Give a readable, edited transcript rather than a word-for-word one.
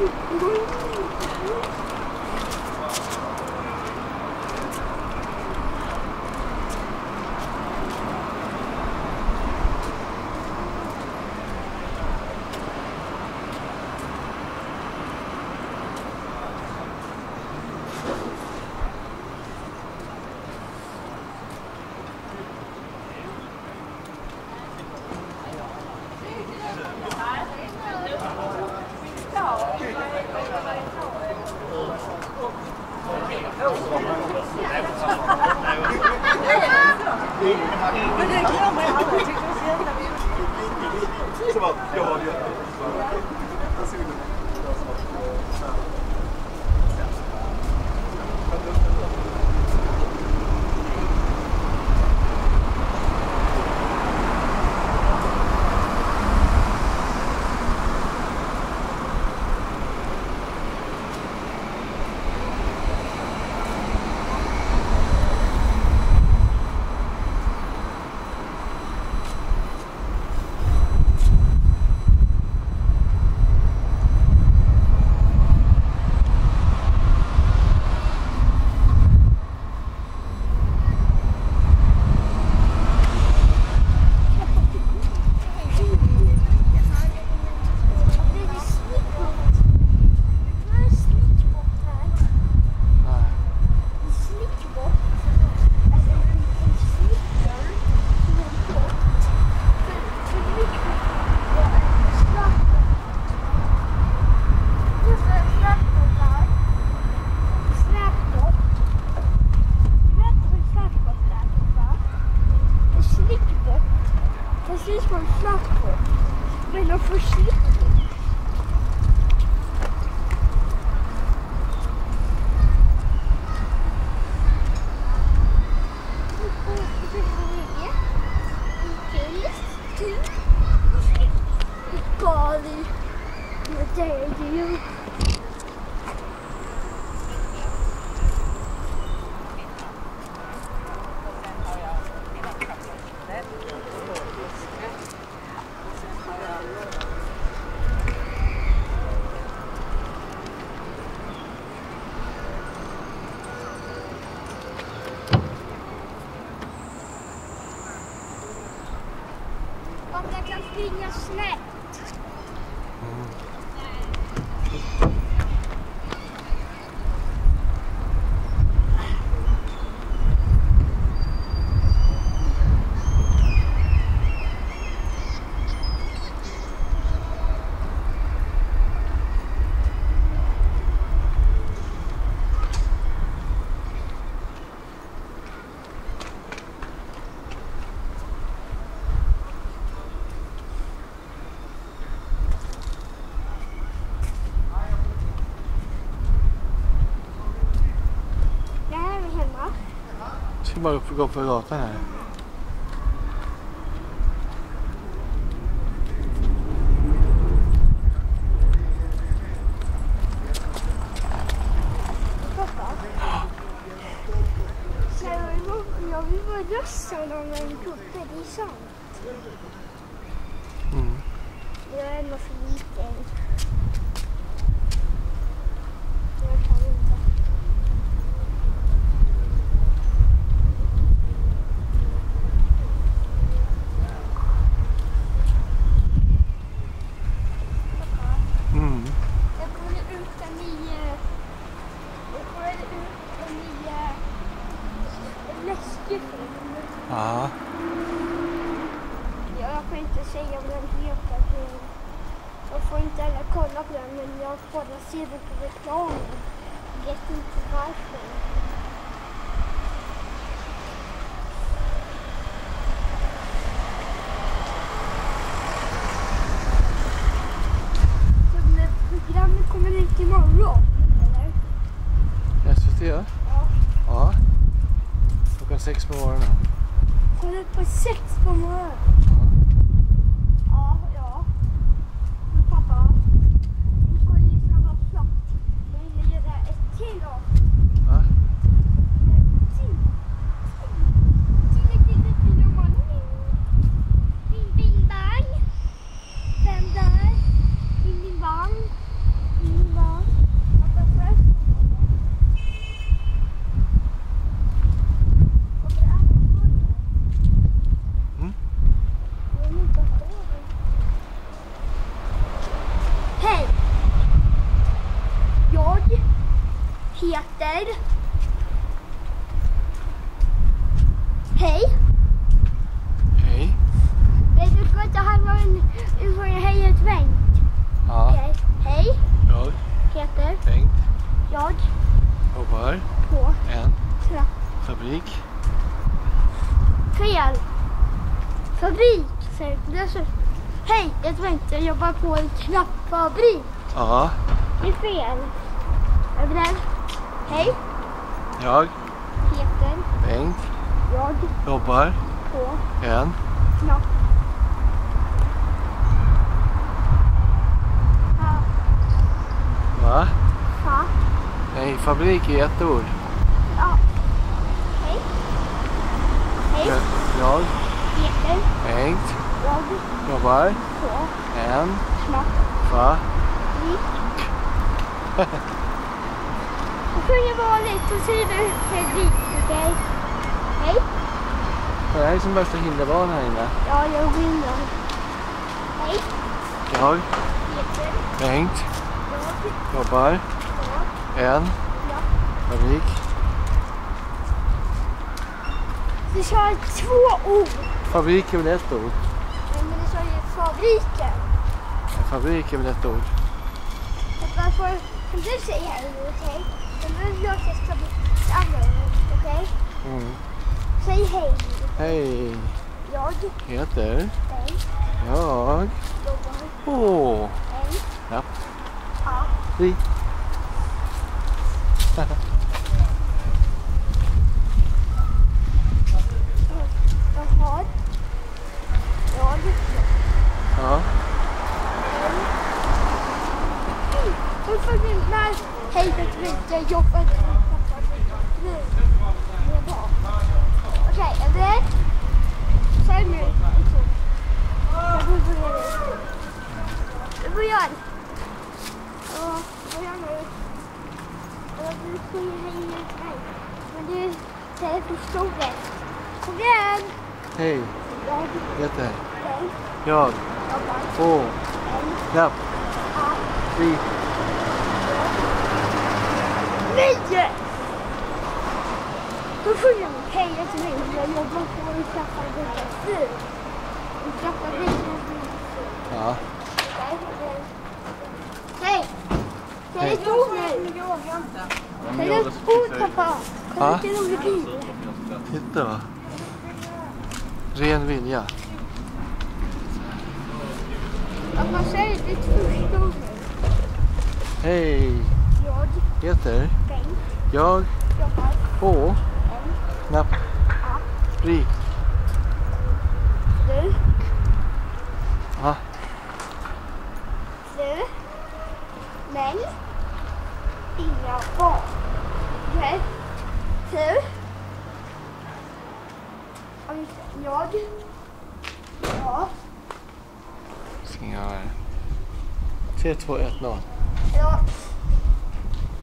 Springa snett. Bara gå på gatan här. Jag vill vara rösten om en kuppe, det är sant. Jag är ändå för liten. Jag kan inte. Ja. Jag får inte säga om den heter. Jag får inte heller kolla på den, men jag får se den på reklamen. Jag vet inte varför. Så programmet kommer ut imorgon, eller? SVT? Ja. Ja. Klockan 6 på morgonen. Kommer ut på 6 på morgonen? Ja. Men pappa, vi ska ju samma plats. Jag vill göra ett till då. Va? Till morgon. Bing bang. 5 där. Bing bang. fabrik. Hej, jag tänkte jobba på en knappfabrik. Ja. Det är fel. Är du beredd? Hej. Jag Heter. Bengt. Jag Jobbar på en knapp. Va? Ja. Nej, fabrik är ett ord. Ja. Hej. Hej. Jag Heter. Bengt. Jag Jobbar på en knapp. va? Du sjunger vanligt och säger du fabrik, okej? Hej. Det här är som bästa hinderbana här inne. Ja, jag vinner. Hej. Jag Heter. Bengt. Jag Jobbar på en knapp. fabrik. Du sa 2 ord. Fabrik är väl ett ord? Men du sa ju fabriken. Fabrik är väl ett ord? Varför kan du säga hej nu, okej? Men jag ska bli andra ord, okej? Mm. Säg hej. Hej. Jag Heter Bengt. jag Jobbar på en knapp. ja. Vi. Jag har Ja. Varför vill man hej det inte jobba nu? Det är bra. Okej, är det? Säg nu. Jag börjar nu. Du börjar. Ja, börja nu. Du säger hej till mig. Men du säger förstoret. Kom igen. Hej. Jag Heter Bengt. jag Jobbar på en knapp. ja. Vi. Nej! Då sjunger man hej till mig. Jag jobbar på en knappfabrik. En knappfabrik. Ja. Hej! Säg ett ord nu. Säg ett ord, pappa. Ja. Säg ett ord i bil. Titta va. Ren vilja. Pappa, säg ditt första ord nu. Hej. Jag Heter Bengt. jag Jobbar på en knapp. ja. Vi. Du. Ja. Du. Men. Inga barn. Okej. Du. Jag. Ja. Ska jag göra det. 3, 2, 1, 0. Ja.